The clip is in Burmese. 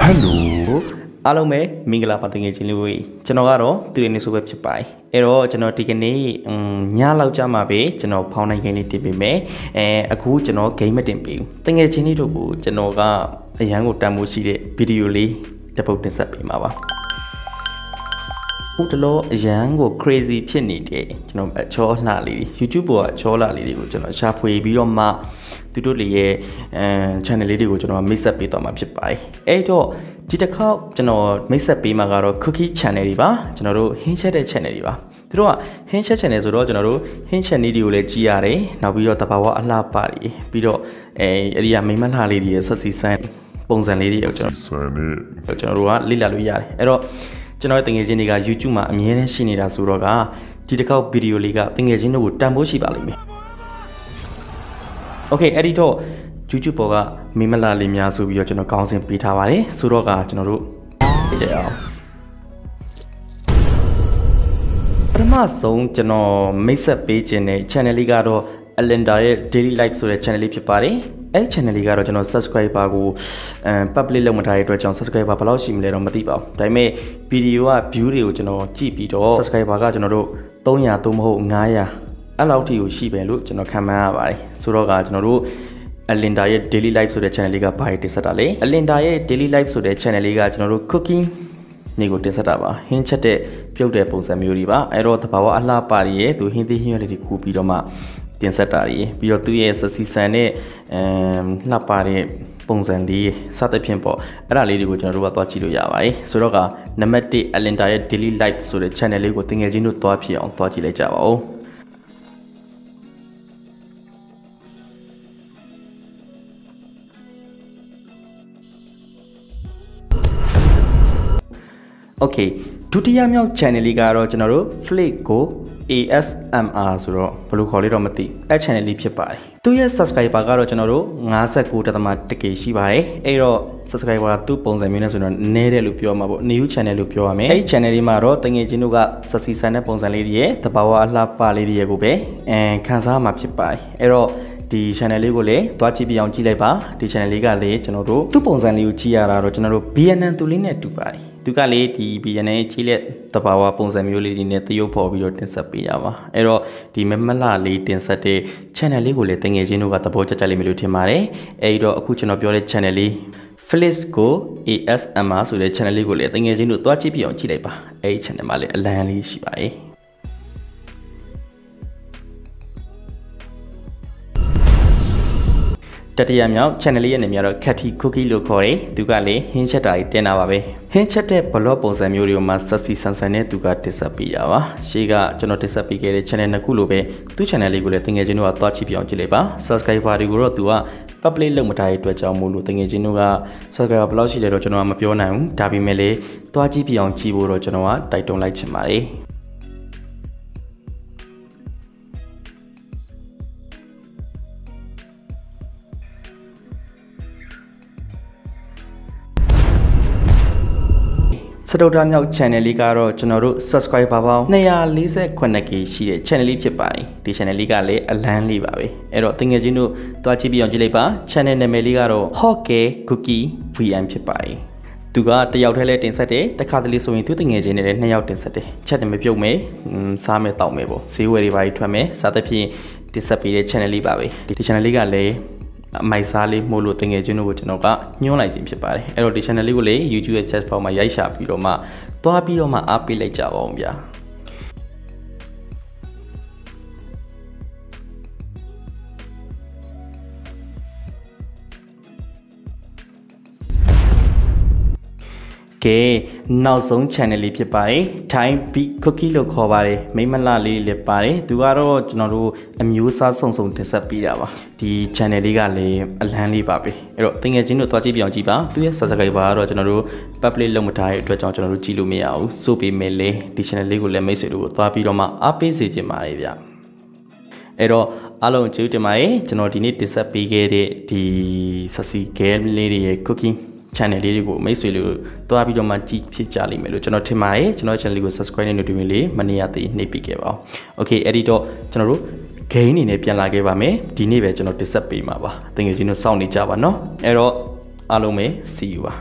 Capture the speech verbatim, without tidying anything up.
Hello အားလုံးပဲမင်္ဂလာပါတကယ်ချင်းလေးကျွန်တော်ကတော့သူရင်းနေဆိုပဲဖြစ်ပါတယ်အဲ့တော့ကျွန်တော်ဒီကနေ့ညလောက်ကြမှာပဲကျွန်တော်ဖောင်းနိုင်ကိန်းလေးတင်ပေးမယ်အဲအခုကျွန်တော် game မတင်ပေးဘူးတကယ်ချင်းလေးတို့ကိုကျွန်တော်ကအရန်ကိုတန်ဖိုးရှိတဲ့ဗီဒီယိုလေးတစ်ပုဒ်တင်ဆက်ပေးမှာပါဟုတ်တော့အရန်ကို crazy ဖြစ်နေတဲ့ကျွန်တော်အချောလှလေးတွေ YouTube ပေါ်ကအချောလှလေးတွေကိုကျွန်တော်ရှာဖွေပြီးတော့မှသူတို့တွေရဲ့အဲ channel လေးတွေကိုကျွန်တော်မိတ်ဆက်ပေးသွားမှာဖြစ်ပါတယ်အဲ့တော့ဒီတစ်ခေါက်ကျွန်တော်မိတ်ဆက်ပေးမှာကတော့ cookie channel တွေပါကျွန်တော်တို့ဟင်းချက်တဲ့ channel တွေပါသူတို့ကဟင်းချက် channel ဆိုတော့ကျွန်တော်တို့ဟင်းချက်နည်းတွေကိုလည်းကြည့်ရတယ်နောက်ပြီးတော့တဘာဝအလှပတွေပြီးတော့အဲအဲ့ဒီကမိမလှလေးတွေရဲ့ဆက်စီဆန်းပုံစံလေးတွေကိုကျွန်တော်ကျွန်တော်တို့ကလေ့လာလို့ရတယ်အဲ့တော့ကျွန်တော်တငယ်ချင်းတွေက YouTube မှာအမြဲတမ်းရှိနေတာဆိုတော့ကဒီတစ်ခေါက်ဗီဒီယိုလေးကတငယ်ချင်းတို့ကိုတန်ဖိုးရှိပါလိမ့်မယ် Okay အဲ့ဒီတော့ YouTube ပေါ်ကမိမလာလေးများဆိုပြီးတော့ကျွန်တော်ကောင်းစင်ပေးထားပါတယ်ဆိုတော့ကကျွန်တော်တို့ကြည့်အောင်ပထမဆုံးကျွန်တော်မိတ်ဆက်ပေးခြင်းတဲ့ channel လေးကတော့ Alinda ရဲ့ Daily Life ဆိုတဲ့ channel လေးဖြစ်ပါတယ်အဲ့ channel လေးကတော့ကျွန်တော် subscriber ကိုအဲ public လုပ်မထားတဲ့အတွက်ကြောင့် subscriber ဘယ်လောက်ရှိမလဲတော့မသိပါဘူးဒါပေမဲ့ video က view တွေကိုကျွန်တော်ကြည့်ပြီးတော့ subscriber ကကျွန်တော်တို့သုံးရာသို့မဟုတ်ငါးရာအဲ့လောက်ထိကိုရှိပဲလို့ကျွန်တော်ခံမှန်းရပါတယ်ဆိုတော့ကကျွန်တော်တို့ Alinda ရဲ့ Daily Life ဆိုတဲ့ channel လေးကဘာတင်ဆက်တာလဲ Alinda ရဲ့ Daily Life ဆိုတဲ့ channel လေးကကျွန်တော်တို့ cooking နေကိုတင်ဆက်တာပါဟင်းချက်တဲ့ပြုတ်တဲ့ပုံစံမျိုးတွေပါအဲ့တော့တဘာဝအလှပါတွေရဲ့သူဟင်းသေးဟင်းရွက်လေးတွေကူပြီးတော့မှတင်ဆက်တာတွေပြီးတော့သူရဲ့စစီဆန်နဲ့အဲလှပတဲ့ပုံစံလေးစသဖြင့်ပေါ့အဲ့ဒါလေးတွေကိုကျွန်တော်တို့ကသွားကြည့်လို့ရပါတယ်ဆိုတော့ကနံပါတ်တစ် Alinda ရဲ့ Daily Life ဆိုတဲ့ channel လေးကိုတင်ငယ်ချင်းတို့သွားဖြစ်အောင်သွားကြည့်လိုက်ကြပါဦးOkay ဒုတိယမြောက် channel လေးကတော့ကျွန်တော်တို့ Flake ကို A S M R ဆိုတော့ဘယ်လိုခေါ်လဲတော့မသိအဲ့ channel လေးဖြစ်ပါတယ်သူရဲ့ subscriber ကတော့ကျွန်တော်တို့၅၉ဒသမ ၁ K ရှိပါတယ်အဲ့တော့ subscriber ကသူ့ပုံစံမျိုးနဲ့ဆိုတော့နည်းတယ်လို့ပြောမှာပေါ့ new channel လို့ပြောရမယ်အဲ့ channel လေးမှာတော့တငယ်ချင်းတို့ကစစီဆန်တဲ့ပုံစံလေးတွေရဲ့တဘာဝအလှပလေးတွေရဲ့ကိုပဲအဲခန်းစားမှာဖြစ်ပါတယ်အဲ့တော့ဒီ channel လေးကိုလည်းသွားကြည့်ပြအောင်ကြည့်လိုက်ပါဒီ channel လေးကလည်းကျွန်တော်တို့သူ့ပုံစံလေးကိုကြည့်ရတာတော့ကျွန်တော်တို့ B N N သူလေးနဲ့တူပါတယ်သူကလေဒီ B N N ကြည့်လက်တဘာဝပုံစံမျိုးလေးတွေနဲ့သရုပ်ဖော်ပြီးတော့တင်ဆက်ပေးရပါအဲ့တော့ဒီမမလှလေးတင်ဆက်တဲ့ channel လေးကိုလည်းတငယ်ချင်းတို့ကသဘောကျကျလေးမျိုးထင်ပါတယ်အဲ့တော့အခုကျွန်တော်ပြောတဲ့ channel လေး Flake ကို A S M R ဆိုတဲ့ channel လေးကိုလည်းတငယ်ချင်းတို့သွားကြည့်ပြအောင်ကြည့်လိုက်ပါအဲ့ဒီ channel မှာလည်းအလံလေးရှိပါတယ်တတိယမြောက် channel လေးရဲ့နာမည်ကတော့ Cathy Cookie လို့ခေါ်တယ်သူကလည်းဟင်းချက်တာကြီးတင်တာပါပဲဟင်းချက်တဲ့ blog ပုံစံမျိုးတွေကိုမှဆက်စီဆန်ဆန်နဲ့သူကတင်ဆက်ပေးရပါရှေ့ကကျွန်တော်တင်ဆက်ပေးခဲ့တဲ့ channel နှစ်ခုလိုပဲသူ channel လေးကိုလည်းတငယ်ချင်းတို့ကသွားကြည့်ပြအောင်ကြည့်လိုက်ပါ subscriber တွေကိုတော့သူက public လုပ်မထားတဲ့အတွက်ကြောင့်မို့လို့တငယ်ချင်းတို့က subscriber ဘယ်လောက်ရှိလဲတော့ကျွန်တော်ကမပြောနိုင်ဘူးဒါပေမဲ့လည်းသွားကြည့်ပြအောင်ကြည့်ဖို့တော့ကျွန်တော်ကတိုက်တွန်းလိုက်ချင်ပါတယ်စတုတ္ထမြောက် channel လေးကတော့ကျွန်တော်တို့ subscriber ပေါင်း၂၄၈ K ရှိတဲ့ channel လေးဖြစ်ပါတယ်ဒီ channel လေးကလည်းအလန်းလေးပါပဲအဲ့တော့တကယ်ချင်းတို့သွားကြည့်ပြအောင်ကြည့်လိုက်ပါ channel နာမည်လေးကတော့ Hockey Cookie V M ဖြစ်ပါတယ်သူကတယောက်တည်းလဲတင်ဆက်တယ်တခါတလေဆိုရင်သူတငယ်ချင်းနဲ့လည်းနှစ်ယောက်တင်ဆက်တယ်ချက်တယ်မပြုတ်မယ်စားမယ်တောက်မယ်ပေါ့ဈေးဝယ်တွေပါကြီးထွက်မယ်စားသဖြင့်တင်ဆက်ပေးတဲ့ channel လေးပါပဲဒီ channel လေးကလည်းအမိုက်စားလေးမို့လို့တငယ်ချင်းတို့ကိုကျွန်တော်ကညွှန်းလိုက်ခြင်းဖြစ်ပါတယ်အဲ့တော့ဒီ channel လေးကိုလေ YouTube ရဲ့ chat box မှာရိုက်ရှာပြီးတော့မှသွားပြီးတော့မှအားပေးလိုက်ကြပါဦးဗျာကဲနောက်ဆုံး channel လေးဖြစ်ပါတယ် Time Beat Cookie လို့ခေါ်ပါတယ်မိမလှလေးလည်းပါတယ်သူကတော့ကျွန်တော်တို့အမျိုးအစားစုံစုံတင်ဆက်ပေးတာပါဒီ channel လေးကလည်းအလန်းလေးပါပဲအဲ့တော့တကယ်ချင်းတို့သွားကြည့်ပြအောင်ကြည့်ပါသူရဲ့ subscriber ကတော့ကျွန်တော်တို့ public လုပ်မထားတဲ့အတွက်ကြောင့်ကျွန်တော်တို့ကြည့်လို့မရဘူးဆိုပေမဲ့လည်းဒီ channel လေးကိုလည်းမိတ်ဆွေတို့ကိုသွားပြီးတော့မှအားပေးစေချင်ပါတယ်ဗျအဲ့တော့အားလုံးကျေးဇူးတင်ပါတယ်ကျွန်တော်ဒီနေ့တင်ဆက်ပေးခဲ့တဲ့ဒီဆက်စီ game လေးတွေရဲ့ cooking channel လေးတွေကိုမိတ်ဆွေတို့တွားပြီးတော့မှကြည့်ဖြစ်ကြလိမ့်မယ်လို့ကျွန်တော်ထင်ပါတယ်ကျွန်တော် channel လေးကို subscribe နဲ့ notification လေးမနေ့ကတည်းနှိပ်ပေးခဲ့ပါအောင် Okay အဲ့ဒီတော့ကျွန်တော်တို့ gain အနေနဲ့ပြန်လာခဲ့ပါမယ်ဒီနေ့ပဲကျွန်တော်တင်ဆက်ပေးမှာပါတကယ်ချင်းတို့စောင့်နေကြပါနော်အဲ့တော့အားလုံးပဲ see you ပါ